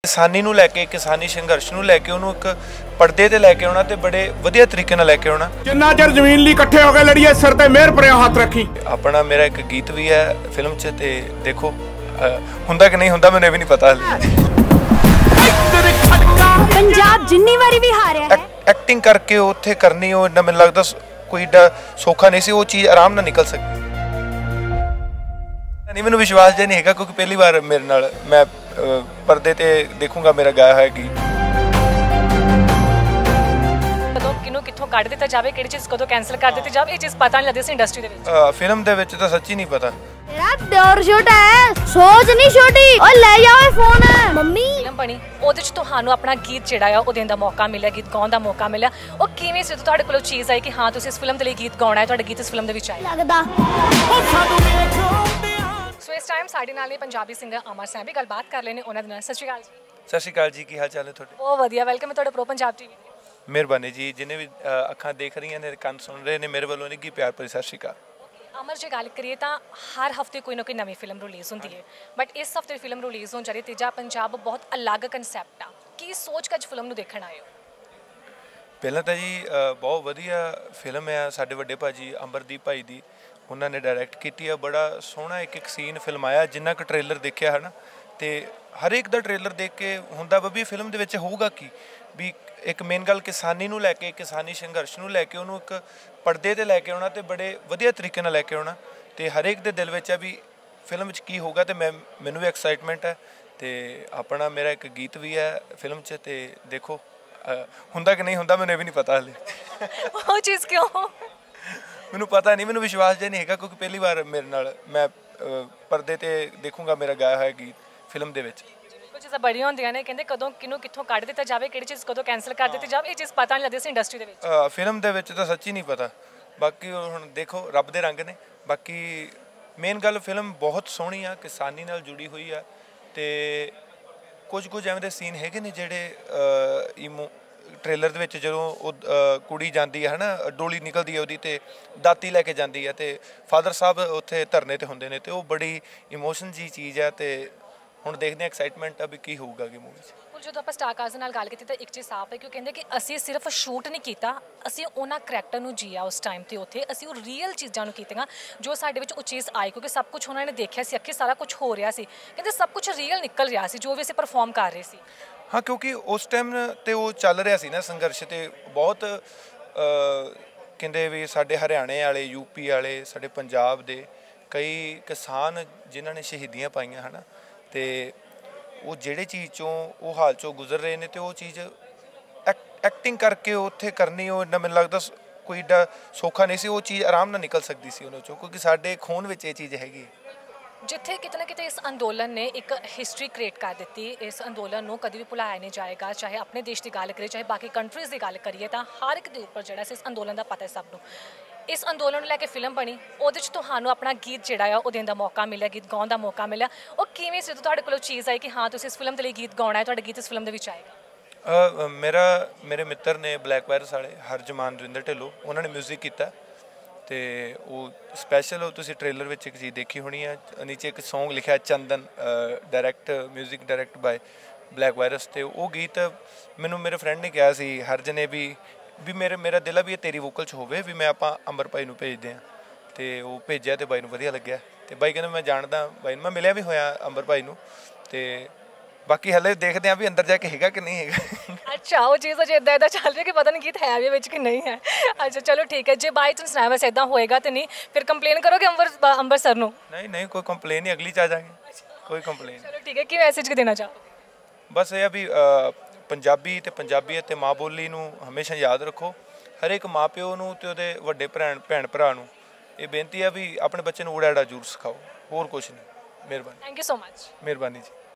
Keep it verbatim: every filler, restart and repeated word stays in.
किसानी नूं लैके किसानी संघर्ष नूं लैके उहनूं एक पर्दे ते लैके आउणा ते बड़े वधिया तरीके नाल लैके आउणा। जिन्ना चਿਰ ਜ਼ਮੀਨ ਲਈ ਇਕੱਠੇ ਹੋ ਕੇ ਲੜੀਏ ਸਿਰ ਤੇ ਮਿਹਰ ਭਰਿਆ ਹੱਥ ਰੱਖੀ। अपना मेरा एक गीत भी है फिल्म च ते देखो हुंदा कि नहीं हुंदा मैनूं भी नहीं पता हाले। पंजाब जिन्नी वारी भी हारिया है एक्टिंग करके उत्थे करनी ओ इन्ना मैनूं लगदा कोई ਏਡਾ सौखा नहीं सी, वो चीज़ आराम नाल निकल सकदी नहीं। मैनूं विश्वास जिहा नहीं हैगा क्योंकि पहली बार मेरे नाल मैं पर्दे ते देखूंगा मेरा गाया होया गीत। कदों किनू कित्थों कढ दित्ता जावे, किहड़ी चीज़ कदों कैंसल कर दित्ती जावे, ये चीज़ पता नहीं लगदी सी इंडस्ट्री दे विच। फिल्म दे विच तां सच्ची नहीं पता। तेरा डोर शूट है, सोच नहीं छोटी और ले जाओ फोन है मम्मी। फिल्म बनी ਉਹਦੇ ਚ ਤੁਹਾਨੂੰ ਆਪਣਾ ਗੀਤ ਜਿਹੜਾ ਆ ਉਹ ਦੇਣ ਦਾ ਮੌਕਾ ਮਿਲਿਆ, ਗੀਤ ਗਾਉਣ ਦਾ ਮੌਕਾ ਮਿਲਿਆ। ਉਹ ਕਿਵੇਂ ਸੀ ਤੁਹਾਡੇ ਕੋਲ ਚੀਜ਼ ਆਈ ਕਿ ਹਾਂ ਤੁਸੀਂ ਇਸ ਫਿਲਮ ਦੇ ਲਈ ਗੀਤ ਗਾਉਣਾ ਹੈ, ਤੁਹਾਡਾ ਗੀਤ ਇਸ ਫਿਲਮ ਦੇ ਵਿੱਚ ਆਇਆ लगदा ਸੋ ਇਸ ਟਾਈਮ ਸਾਡੇ ਨਾਲ ਇਹ ਪੰਜਾਬੀ ਸਿੰਗਰ ਅਮਰ ਸੈਨ ਵੀ ਗੱਲਬਾਤ ਕਰ ਲੈਣੇ ਉਹਨਾਂ ਦੇ ਨਾਲ। ਸਤਿ ਸ਼੍ਰੀ ਅਕਾਲ ਜੀ। ਸਤਿ ਸ਼੍ਰੀ ਅਕਾਲ ਜੀ, ਕੀ ਹਾਲ ਚਾਲ ਹੈ ਤੁਹਾਡੇ? ਬਹੁਤ ਵਧੀਆ, ਵੈਲਕਮ ਹੈ ਤੁਹਾਡੇ ਪ੍ਰੋ ਪੰਜਾਬ ਟੀਵੀ ਤੇ। ਮਿਹਰਬਾਨੀ ਜੀ, ਜਿੰਨੇ ਵੀ ਅੱਖਾਂ ਦੇਖ ਰਹੀਆਂ ਨੇ, ਕੰਨ ਸੁਣ ਰਹੇ ਨੇ, ਮੇਰੇ ਵੱਲੋਂ ਨਿੱਘੀ ਪਿਆਰ ਭਰੀ ਸਤਿ ਸ਼੍ਰੀ ਅਕਾਲ। ਅਮਰ ਜੇ ਗੱਲ ਕਰੀਏ ਤਾਂ ਹਰ ਹਫਤੇ ਕੋਈ ਨਾ ਕੋਈ ਨਵੀਂ ਫਿਲਮ ਰਿਲੀਜ਼ ਹੁੰਦੀ ਹੈ, ਬਟ ਇਸ ਹਫਤੇ ਫਿਲਮ ਰਿਲੀਜ਼ ਹੋਣ ਜਾ ਰਹੀ ਤੀਜਾ ਪੰਜਾਬ, ਬਹੁਤ ਅਲੱਗ ਕਨਸੈਪਟ ਆ। ਕੀ ਸੋਚ ਕੇ ਅੱਜ ਫਿਲਮ ਨੂੰ ਦੇਖਣ ਆਏ ਹੋ? ਪਹਿਲਾਂ ਤਾਂ ਜੀ ਬਹੁਤ ਵਧੀਆ ਫਿਲਮ ਆ ਸਾਡੇ ਵੱਡੇ ਭਾਜੀ ਅੰਬਰਦੀਪ ਭਾਈ ਦੀ, ਉਹਨਾਂ ਨੇ ਡਾਇਰੈਕਟ ਕੀਤੀ ਆ। ਬੜਾ ਸੋਹਣਾ ਇੱਕ ਇੱਕ ਸੀਨ ਫਿਲਮਾਇਆ, ਜਿੰਨਾ ਕੁ ਟ੍ਰੇਲਰ ਦੇਖਿਆ ਹੈ ਨਾ, ਤੇ ਹਰ ਇੱਕ ਦਾ ਟ੍ਰੇਲਰ ਦੇਖ ਕੇ ਹੁੰਦਾ ਵਾ ਵੀ ਫਿਲਮ ਦੇ ਵਿੱਚ ਹੋਊਗਾ ਕੀ। ਵੀ ਇੱਕ ਮੇਨ ਗੱਲ ਕਿਸਾਨੀ ਨੂੰ ਲੈ ਕੇ, ਕਿਸਾਨੀ ਸੰਘਰਸ਼ ਨੂੰ ਲੈ ਕੇ ਉਹਨੂੰ ਇੱਕ ਪਰਦੇ ਤੇ ਲੈ ਕੇ ਆਉਣਾ ਤੇ ਬੜੇ ਵਧੀਆ ਤਰੀਕੇ ਨਾਲ ਲੈ ਕੇ ਆਉਣਾ, ਤੇ ਹਰੇਕ ਦੇ ਦਿਲ ਵਿੱਚ ਆ ਵੀ ਫਿਲਮ ਵਿੱਚ ਕੀ ਹੋਊਗਾ। ਤੇ ਮੈਂ ਮੈਨੂੰ ਵੀ ਐਕਸਾਈਟਮੈਂਟ ਹੈ, ਤੇ ਆਪਣਾ ਮੇਰਾ ਇੱਕ ਗੀਤ ਵੀ ਹੈ ਫਿਲਮ 'ਚ, ਤੇ ਦੇਖੋ ਹੁੰਦਾ ਕਿ ਨਹੀਂ ਹੁੰਦਾ ਮੈਨੂੰ ਇਹ ਵੀ ਨਹੀਂ ਪਤਾ ਹਾਲੇ। ਉਹ ਚੀਜ਼ ਕਿਉਂ? ਮੈਨੂੰ ਪਤਾ ਨਹੀਂ, ਮੈਨੂੰ ਵਿਸ਼ਵਾਸ ਜਿਹਾ ਨਹੀਂ ਹੈਗਾ ਕਿਉਂਕਿ ਪਹਿਲੀ ਵਾਰ ਮੇਰੇ ਨਾਲ ਮੈਂ ਪਰਦੇ ਤੇ ਦੇਖੂੰਗਾ ਮੇਰਾ ਗਾਇਆ ਹੋਇਆ ਗੀਤ ਫਿਲਮ ਦੇ ਵਿੱਚ। ਕੁਝ ਚੀਜ਼ਾਂ ਬੜੀਆਂ ਹੁੰਦੀਆਂ ਨੇ, ਕਹਿੰਦੇ ਕਦੋਂ ਕਿਹਨੂੰ ਕਿੱਥੋਂ ਕੱਢ ਦਿੱਤਾ ਜਾਵੇ, ਕਿਹੜੀ ਚੀਜ਼ ਕਦੋਂ ਕੈਂਸਲ ਕਰ ਦਿੱਤੀ ਜਾਵੇ, ਇਹ ਚੀਜ਼ ਪਤਾ ਨਹੀਂ ਲੱਗਦੀ ਸੀ ਇੰਡਸਟਰੀ ਦੇ ਵਿੱਚ। ਫਿਲਮ ਦੇ ਵਿੱਚ ਤਾਂ ਸੱਚੀ ਨਹੀਂ ਪਤਾ, ਬਾਕੀ ਹੁਣ ਦੇਖੋ ਰੱਬ ਦੇ ਰੰਗ ਨੇ। ਬਾਕੀ ਮੇਨ ਗੱਲ ਫਿਲਮ ਬਹੁਤ ਸੋਹਣੀ ਆ, ਕਿਸਾਨੀ ਨਾਲ ਜੁੜੀ ਹੋਈ ਆ, ਤੇ ਕੁਝ ਕੁਝ ਐਵੇਂ ਦੇ ਸੀਨ ਹੈਗੇ ਨੇ ਜਿਹੜੇ ਈਮੋ ਟ੍ਰੇਲਰ ਦੇ ਵਿੱਚ ਜਦੋਂ ਉਹ ਕੁੜੀ ਜਾਂਦੀ ਹੈ ਨਾ, ਡੋਲੀ ਨਿਕਲਦੀ ਹੈ ਉਹਦੀ ਤੇ ਦਾਤੀ ਲੈ ਕੇ ਜਾਂਦੀ ਹੈ, ਤੇ ਫਾਦਰ ਸਾਹਿਬ ਉੱਥੇ ਧਰਨੇ ਤੇ ਹੁੰਦੇ ਨੇ, ਤੇ ਉਹ ਬੜੀ ਇਮੋਸ਼ਨ ਜੀ ਚੀਜ਼ ਹੈ। ਤੇ ਹੁਣ ਦੇਖਦੇ ਹਾਂ, ਐਕਸਾਈਟਮੈਂਟ ਆ ਵੀ ਕੀ ਹੋਊਗਾ ਕਿ ਮੂਵੀ 'ਚ। ਜਦੋਂ ਆਪਾਂ ਸਟਾਰ ਕਾਸਟ ਨਾਲ ਗੱਲ ਕੀਤੀ ਤਾਂ ਇੱਕ ਚੀਜ਼ ਸਾਫ਼ ਹੈ ਕਿ ਉਹ ਕਹਿੰਦੇ ਕਿ ਅਸੀਂ ਸਿਰਫ ਸ਼ੂਟ ਨਹੀਂ ਕੀਤਾ, ਅਸੀਂ ਉਹਨਾਂ ਕਰੈਕਟਰ ਨੂੰ ਜੀਆ ਉਸ ਟਾਈਮ ਤੇ ਉੱਥੇ, ਅਸੀਂ ਉਹ ਰੀਅਲ ਚੀਜ਼ਾਂ ਨੂੰ ਕੀਤੀਆਂ ਜੋ ਸਾਡੇ ਵਿੱਚ ਉਹ ਚੀਜ਼ ਆਈ, ਕਿਉਂਕਿ ਸਭ ਕੁਝ ਉਹਨਾਂ ਨੇ ਦੇਖਿਆ ਸੀ, ਅੱਖੀਂ ਸਾਰਾ ਕੁਝ ਹੋ ਰਿਹਾ ਸੀ। ਕਹਿੰਦੇ ਸਭ ਕੁਝ ਰੀਅਲ ਨਿਕਲ ਰਿਹਾ ਸੀ ਜੋ ਵੀ ਅਸੀਂ ਪਰਫਾਰਮ ਕਰ ਰਹੇ ਸੀ। ਹਾਂ, ਕਿਉਂਕਿ ਉਸ ਟਾਈਮ ਤੇ ਉਹ ਚੱਲ ਰਿਹਾ ਸੀ ਨਾ ਸੰਘਰਸ਼, ਤੇ ਬਹੁਤ ਕਹਿੰਦੇ ਵੀ ਸਾਡੇ ਹਰਿਆਣੇ ਵਾਲੇ, ਯੂਪੀ ਵਾਲੇ, ਸਾਡੇ ਪੰਜਾਬ ਦੇ ਕਈ ਕਿਸਾਨ ਜਿਨ੍ਹਾਂ ਨੇ ਸ਼ਹੀਦੀਆਂ ਪਾਈਆਂ ਹੈ ਨਾ, ਤੇ ਉਹ ਜਿਹੜੇ ਚੀਜ਼ 'ਚੋਂ ਉਹ ਹਾਲ 'ਚੋਂ ਗੁਜ਼ਰ ਰਹੇ ਨੇ, ਤੇ ਉਹ ਚੀਜ਼ ਐਕ ਐਕਟਿੰਗ ਕਰਕੇ ਉੱਥੇ ਕਰਨੀ ਉਹ ਇੰਨਾ ਮੈਨੂੰ ਲੱਗਦਾ ਕੋਈ ਏਡਾ ਸੌਖਾ ਨਹੀਂ ਸੀ। ਉਹ ਚੀਜ਼ ਆਰਾਮ ਨਾਲ ਨਿਕਲ ਸਕਦੀ ਸੀ ਉਹਨਾਂ 'ਚੋਂ, ਕਿਉਂਕਿ ਸਾਡੇ ਖੂਨ ਵਿੱਚ ਇਹ ਚੀਜ਼ ਹੈਗੀ। ਜਿੱਥੇ ਕਿਤੇ ਨਾ ਕਿਤੇ ਇਸ ਅੰਦੋਲਨ ਨੇ ਇੱਕ ਹਿਸਟਰੀ ਕ੍ਰੀਏਟ ਕਰ ਦਿੱਤੀ, ਇਸ ਅੰਦੋਲਨ ਨੂੰ ਕਦੇ ਵੀ ਭੁਲਾਇਆ ਨਹੀਂ ਜਾਏਗਾ। ਚਾਹੇ ਆਪਣੇ ਦੇਸ਼ ਦੀ ਗੱਲ ਕਰੀਏ, ਚਾਹੇ ਬਾਕੀ ਕੰਟਰੀਜ਼ ਦੀ ਗੱਲ ਕਰੀਏ, ਤਾਂ ਹਰ ਇੱਕ ਦੇ ਉੱਪਰ ਜਿਹੜਾ ਸੀ ਇਸ ਅੰਦੋਲਨ ਦਾ ਪਤਾ ਹੈ ਸਭ ਨੂੰ। ਇਸ ਅੰਦੋਲਨ ਨੂੰ ਲੈ ਕੇ ਫਿਲਮ ਬਣੀ, ਉਹਦੇ 'ਚ ਤੁਹਾਨੂੰ ਆਪਣਾ ਗੀਤ ਜਿਹੜਾ ਆ ਉਹ ਦੇਣ ਦਾ ਮੌਕਾ ਮਿਲਿਆ, ਗੀਤ ਗਾਉਣ ਦਾ ਮੌਕਾ ਮਿਲਿਆ। ਉਹ ਕਿਵੇਂ ਸੀ ਤੁਹਾਡੇ ਕੋਲ ਚੀਜ਼ ਆਈ ਕਿ ਹਾਂ ਤੁਸੀਂ ਇਸ ਫਿਲਮ ਦੇ ਲਈ ਗੀਤ ਗਾਉਣਾ ਹੈ, ਤੁਹਾਡਾ ਗੀਤ ਇਸ ਫਿਲਮ ਦੇ ਵਿੱਚ ਆਏਗਾ? ਮੇਰਾ ਮੇਰੇ ਮਿੱਤਰ ਨੇ ਬਲੈਕ ਵਾਇਰਸ ਵਾਲੇ ਹਰਜਮਾਨ ਦਵਿੰਦਰ ਢਿੱਲੋਂ, ਉਹਨਾਂ ਨੇ ਮਿਊਜ਼ਿਕ ਕੀਤਾ, ਤੇ ਉਹ ਸਪੈਸ਼ਲ ਉਹ ਤੁਸੀਂ ਟ੍ਰੇਲਰ ਵਿੱਚ ਇੱਕ ਚੀਜ਼ ਦੇਖੀ ਹੋਣੀ ਆ, ਨੀਚੇ ਇੱਕ ਸੌਂਗ ਲਿਖਿਆ Chandan, direct music direct by Black Virus. ਤੇ ਉਹ ਗੀਤ ਮੈਨੂੰ ਮੇਰੇ ਫਰੈਂਡ ਨੇ ਕਿਹਾ ਸੀ ਹਰਜ ਨੇ ਵੀ ਵੀ ਮੇਰੇ ਮੇਰਾ ਦਿਲ ਆ ਵੀ ਇਹ ਤੇਰੀ ਵੋਕਲ 'ਚ ਹੋਵੇ, ਵੀ ਮੈਂ ਆਪਾਂ ਅੰਬਰ ਭਾਈ ਨੂੰ ਭੇਜਦੇ ਹਾਂ। ਤੇ ਉਹ ਭੇਜਿਆ ਤੇ ਬਾਈ ਨੂੰ ਵਧੀਆ ਲੱਗਿਆ, ਤੇ ਬਾਈ ਕਹਿੰਦਾ ਮੈਂ ਜਾਣਦਾ ਬਾਈ ਨੂੰ, ਮੈਂ ਮਿਲਿਆ ਵੀ ਹੋਇਆ ਅੰਬਰ ਭਾਈ ਨੂੰ, ਤੇ ਬਾਕੀ ਹਲੇ ਦੇਖਦੇ ਹਾਂ ਵੀ ਅੰਦਰ ਜਾ ਕੇ ਹੈਗਾ ਕਿ ਨਹੀਂ ਹੈਗਾ। ਅੱਛਾ, ਉਹ ਚੀਜ਼ ਅਜੇ ਇੱਦਾਂ ਇੱਦਾਂ ਚੱਲ ਰਹੀ ਕਿ ਪਤਾ ਨਹੀਂ ਗੀਤ ਹੈ ਵੀ ਵਿੱਚ ਕਿ ਨਹੀਂ ਹੈ। ਅੱਛਾ ਚਲੋ ਠੀਕ ਹੈ, ਜੇ ਬਾਈ ਚਾਂਸ ਨਾ ਵੈਸੇ ਇੱਦਾਂ ਹੋਏਗਾ ਤੇ ਨਹੀਂ ਫਿਰ ਕੰਪਲੇਨ ਕਰੋਗੇ ਅੰਬਰ ਅੰਬਰ ਸਰ ਨੂੰ? ਨਹੀਂ ਨਹੀਂ, ਕੋਈ ਕੰਪਲੇਨ ਨਹੀਂ, ਅਗਲੀ 'ਚ ਆ ਜਾਵਾਂਗੇ, ਕੋਈ ਕੰਪਲੇਨ। ਚਲੋ ਠੀਕ ਹੈ, ਕੀ ਮੈਸੇਜ ਦੇਣਾ ਚਾਹੋਗੇ? ਬਸ ਇਹ ਆ ਵੀ ਪੰਜਾਬੀ ਤੇ ਪੰਜਾਬੀਅਤ ਤੇ ਮਾਂ ਬੋਲੀ ਨੂੰ ਹਮੇਸ਼ਾ ਯਾਦ ਰੱਖੋ। ਹਰ ਇੱਕ ਮਾਂ ਪਿਓ ਨੂੰ ਤੇ ਉਹਦੇ ਵੱਡੇ ਭੈਣ ਭੈਣ ਭਰਾ ਨੂੰ ਇਹ ਬੇਨਤੀ ਆ ਵੀ ਆਪਣੇ ਬੱਚੇ ਨੂੰ ਊੜਾ ਐੜਾ ਜ਼ਰੂਰ ਸਿਖਾਓ, ਹੋਰ ਕੁਛ ਨਹੀਂ। ਮਿਹਰਬਾਨੀ। Thank you so much. ਮਿਹਰਬਾਨੀ ਜੀ।